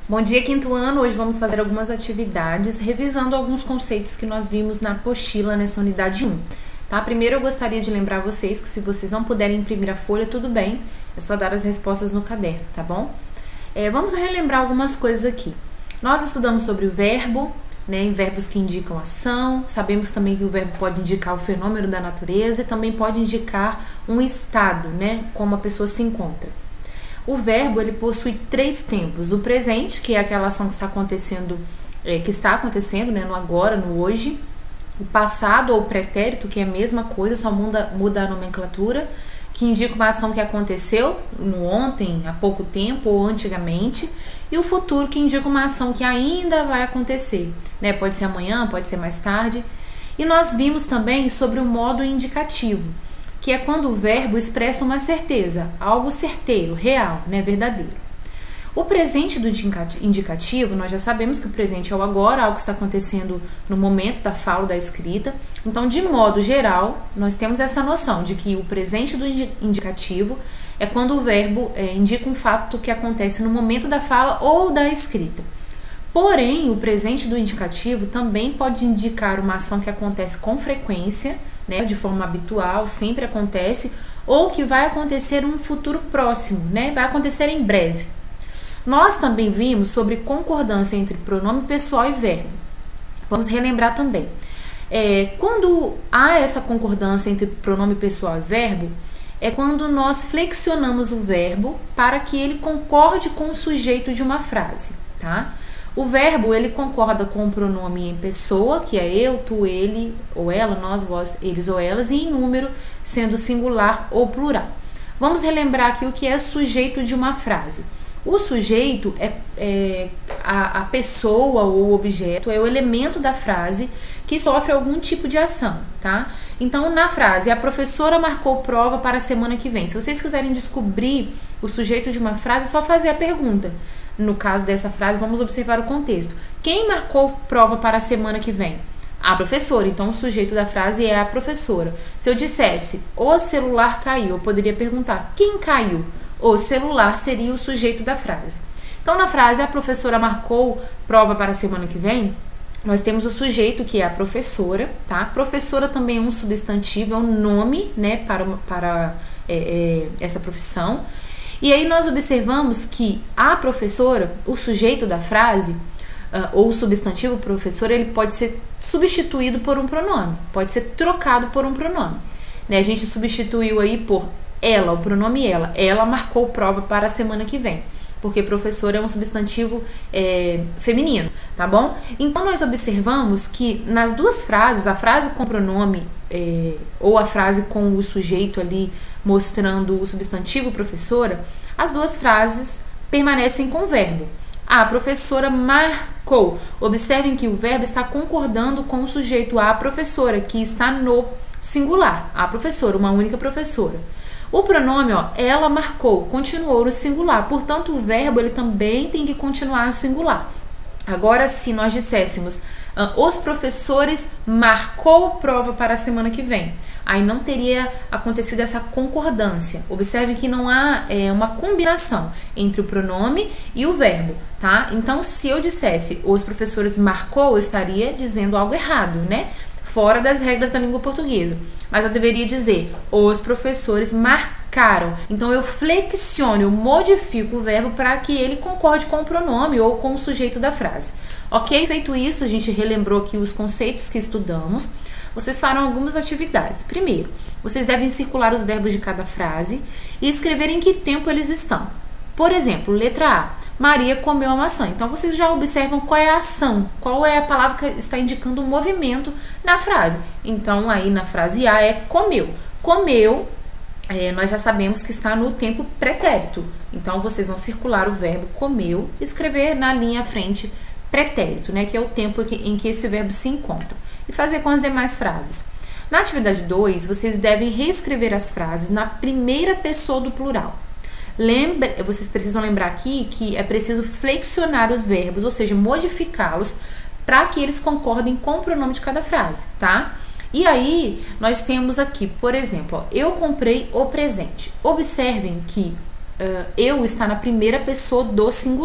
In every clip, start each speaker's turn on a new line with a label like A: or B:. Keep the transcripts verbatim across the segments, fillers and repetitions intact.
A: Bom dia, quinto ano! Hoje vamos fazer algumas atividades, revisando alguns conceitos que nós vimos na apostila nessa unidade um. Tá? Primeiro eu gostaria de lembrar vocês que se vocês não puderem imprimir a folha, tudo bem, é só dar as respostas no caderno, tá bom? É, vamos relembrar algumas coisas aqui. Nós estudamos sobre o verbo, né, em verbos que indicam ação, sabemos também que o verbo pode indicar o fenômeno da natureza e também pode indicar um estado, né, como a pessoa se encontra. O verbo, ele possui três tempos: o presente, que é aquela ação que está acontecendo, é, que está acontecendo, né, no agora, no hoje; o passado ou pretérito, que é a mesma coisa, só muda, muda a nomenclatura, que indica uma ação que aconteceu no ontem, há pouco tempo ou antigamente; e o futuro, que indica uma ação que ainda vai acontecer, né, pode ser amanhã, pode ser mais tarde. E nós vimos também sobre o modo indicativo, que é quando o verbo expressa uma certeza, algo certeiro, real, né, verdadeiro. O presente do indicativo, nós já sabemos que o presente é o agora, algo que está acontecendo no momento da fala ou da escrita. Então, de modo geral, nós temos essa noção de que o presente do indicativo é quando o verbo é, indica um fato que acontece no momento da fala ou da escrita. Porém, o presente do indicativo também pode indicar uma ação que acontece com frequência, né, de forma habitual, sempre acontece, ou que vai acontecer em um futuro próximo, né, vai acontecer em breve. Nós também vimos sobre concordância entre pronome pessoal e verbo. Vamos relembrar também. É, quando há essa concordância entre pronome pessoal e verbo, é quando nós flexionamos o verbo para que ele concorde com o sujeito de uma frase, tá? O verbo, ele concorda com o pronome em pessoa, que é eu, tu, ele ou ela, nós, vós, eles ou elas, e em número, sendo singular ou plural. Vamos relembrar aqui o que é sujeito de uma frase. O sujeito é, é a, a pessoa ou objeto, é o elemento da frase que sofre algum tipo de ação, tá? Então, na frase, a professora marcou prova para a semana que vem. Se vocês quiserem descobrir o sujeito de uma frase, é só fazer a pergunta. No caso dessa frase, vamos observar o contexto. Quem marcou prova para a semana que vem? A professora. Então, o sujeito da frase é a professora. Se eu dissesse, o celular caiu, eu poderia perguntar, quem caiu? O celular seria o sujeito da frase. Então, na frase, a professora marcou prova para a semana que vem, nós temos o sujeito, que é a professora, tá? Professora também é um substantivo, é um nome, né, para, para é, é, essa profissão. E aí nós observamos que a professora, o sujeito da frase, uh, ou o substantivo professor, ele pode ser substituído por um pronome, pode ser trocado por um pronome. Né? A gente substituiu aí por ela, o pronome ela. Ela marcou prova para a semana que vem, porque professor é um substantivo é, feminino, tá bom? Então nós observamos que nas duas frases, a frase com pronome é, ou a frase com o sujeito ali mostrando o substantivo professora, as duas frases permanecem com o verbo. A professora marcou. Observem que o verbo está concordando com o sujeito a professora, que está no singular. A professora, uma única professora. O pronome, ó, ela marcou, continuou no singular. Portanto, o verbo ele também tem que continuar no singular. Agora, se nós disséssemos uh, os professores marcou prova para a semana que vem, aí não teria acontecido essa concordância. Observe que não há é, uma combinação entre o pronome e o verbo, tá? Então, se eu dissesse os professores marcou, eu estaria dizendo algo errado, né? Fora das regras da língua portuguesa. Mas eu deveria dizer, os professores marcaram. Então, eu flexiono, eu modifico o verbo para que ele concorde com o pronome ou com o sujeito da frase. Ok? Feito isso, a gente relembrou aqui os conceitos que estudamos. Vocês farão algumas atividades. Primeiro, vocês devem circular os verbos de cada frase e escrever em que tempo eles estão. Por exemplo, letra A, Maria comeu a maçã. Então, vocês já observam qual é a ação, qual é a palavra que está indicando o movimento na frase. Então, aí na frase A é comeu. Comeu, é, nós já sabemos que está no tempo pretérito. Então, vocês vão circular o verbo comeu e escrever na linha à frente pretérito, né, que é o tempo em que esse verbo se encontra. E fazer com as demais frases. Na atividade dois, vocês devem reescrever as frases na primeira pessoa do plural. Lembre, vocês precisam lembrar aqui que é preciso flexionar os verbos, ou seja, modificá-los para que eles concordem com o pronome de cada frase, tá? E aí, nós temos aqui, por exemplo, ó, eu comprei o presente. Observem que uh, eu está na primeira pessoa do singular.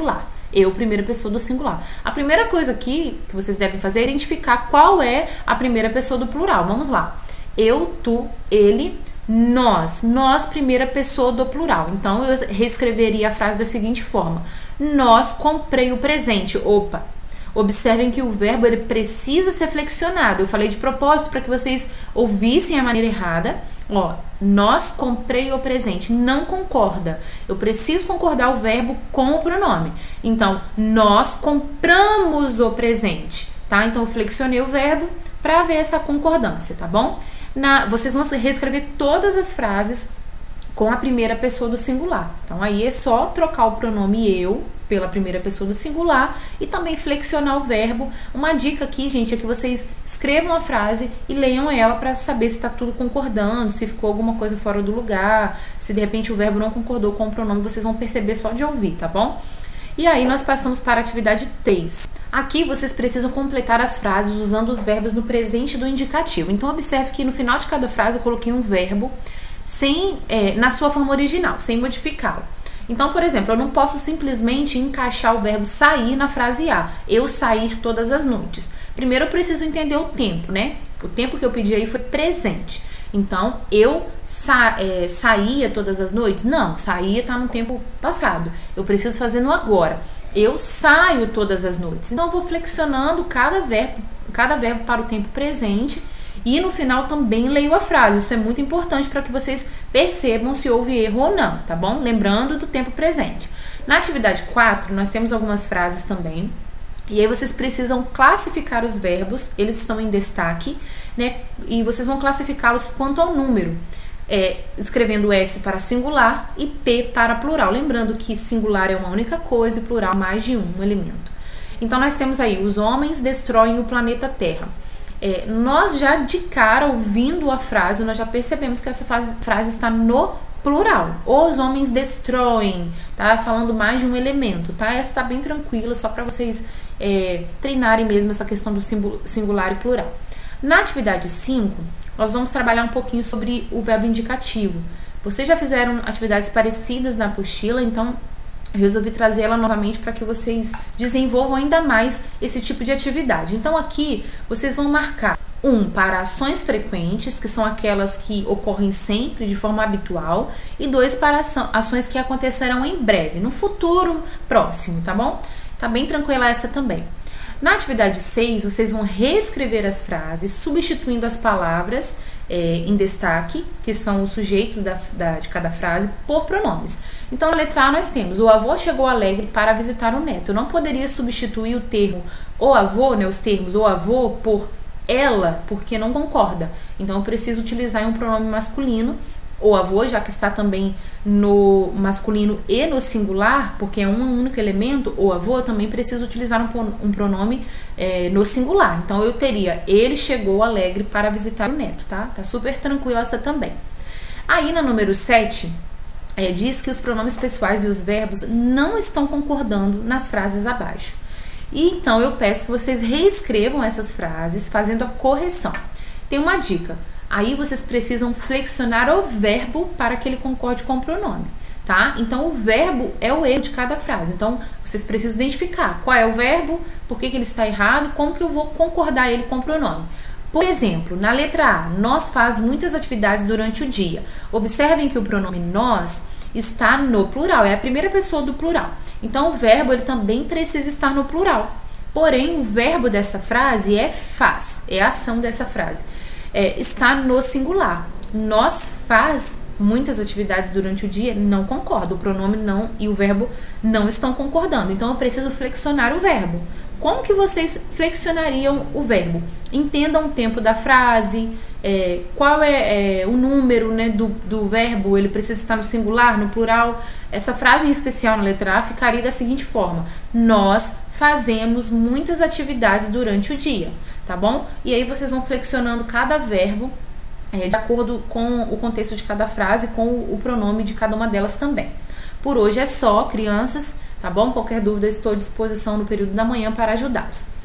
A: Eu, primeira pessoa do singular. A primeira coisa aqui que vocês devem fazer é identificar qual é a primeira pessoa do plural. Vamos lá. Eu, tu, ele, nós. Nós, primeira pessoa do plural. Então, eu reescreveria a frase da seguinte forma. Nós comprei o presente. Opa! Observem que o verbo ele precisa ser flexionado. Eu falei de propósito para que vocês ouvissem a maneira errada. Ó, nós comprei o presente. Não concorda. Eu preciso concordar o verbo com o pronome. Então, nós compramos o presente, tá? Então, eu flexionei o verbo para ver essa concordância, tá bom? Na, vocês vão reescrever todas as frases com a primeira pessoa do singular. Então, aí é só trocar o pronome eu pela primeira pessoa do singular e também flexionar o verbo. Uma dica aqui, gente, é que vocês escrevam a frase e leiam ela para saber se está tudo concordando, se ficou alguma coisa fora do lugar, se de repente o verbo não concordou com o pronome, vocês vão perceber só de ouvir, tá bom? E aí nós passamos para a atividade três. Aqui vocês precisam completar as frases usando os verbos no presente do indicativo. Então observe que no final de cada frase eu coloquei um verbo sem, é, na sua forma original, sem modificá-lo. Então, por exemplo, eu não posso simplesmente encaixar o verbo sair na frase A. Eu sair todas as noites. Primeiro eu preciso entender o tempo, né? O tempo que eu pedi aí foi presente. Então, eu sa é, saía todas as noites? Não, saía tá no tempo passado. Eu preciso fazer no agora. Eu saio todas as noites. Então, eu vou flexionando cada verbo, cada verbo para o tempo presente. E no final também leio a frase. Isso é muito importante para que vocês percebam se houve erro ou não, tá bom? Lembrando do tempo presente. Na atividade quatro, nós temos algumas frases também. E aí vocês precisam classificar os verbos. Eles estão em destaque, né? E vocês vão classificá-los quanto ao número. É, escrevendo S para singular e P para plural. Lembrando que singular é uma única coisa e plural mais de um elemento. Então nós temos aí, os homens destroem o planeta Terra. É, nós já de cara, ouvindo a frase, nós já percebemos que essa frase, frase está no plural. Os homens destroem, tá? Falando mais de um elemento, tá? Essa está bem tranquila, só para vocês é, treinarem mesmo essa questão do singular e plural. Na atividade cinco, nós vamos trabalhar um pouquinho sobre o verbo indicativo. Vocês já fizeram atividades parecidas na apostila, então eu resolvi trazer ela novamente para que vocês desenvolvam ainda mais esse tipo de atividade. Então aqui vocês vão marcar um para ações frequentes, que são aquelas que ocorrem sempre de forma habitual, e dois para ações que acontecerão em breve, no futuro próximo, tá bom? Tá bem tranquila essa também. Na atividade seis, vocês vão reescrever as frases, substituindo as palavras é, em destaque, que são os sujeitos da, da, de cada frase, por pronomes. Então, na letra A nós temos, o avô chegou alegre para visitar o neto. Eu não poderia substituir o termo o avô, né, os termos o avô, por ela, porque não concorda. Então, eu preciso utilizar um pronome masculino, o avô, já que está também no masculino e no singular, porque é um único elemento, o avô, eu também preciso utilizar um, um pronome é, no singular. Então, eu teria, ele chegou alegre para visitar o neto, tá? Tá super tranquila essa também. Aí, na número sete... É, diz que os pronomes pessoais e os verbos não estão concordando nas frases abaixo. E então eu peço que vocês reescrevam essas frases fazendo a correção. Tem uma dica. Aí vocês precisam flexionar o verbo para que ele concorde com o pronome, tá? Então o verbo é o erro de cada frase. Então vocês precisam identificar qual é o verbo, por que, que ele está errado e como que eu vou concordar ele com o pronome. Por exemplo, na letra A, nós faz muitas atividades durante o dia. Observem que o pronome nós está no plural, é a primeira pessoa do plural. Então, o verbo ele também precisa estar no plural. Porém, o verbo dessa frase é faz, é a ação dessa frase. É, está no singular. Nós faz muitas atividades durante o dia, não concorda. O pronome não e o verbo não estão concordando. Então, eu preciso flexionar o verbo. Como que vocês flexionariam o verbo? Entendam o tempo da frase, é, qual é, é o número, né, do, do verbo, ele precisa estar no singular, no plural. Essa frase em especial na letra A ficaria da seguinte forma: nós fazemos muitas atividades durante o dia, tá bom? E aí vocês vão flexionando cada verbo é, de acordo com o contexto de cada frase, com o pronome de cada uma delas também. Por hoje é só, crianças. Tá bom? Qualquer dúvida, estou à disposição no período da manhã para ajudá-los.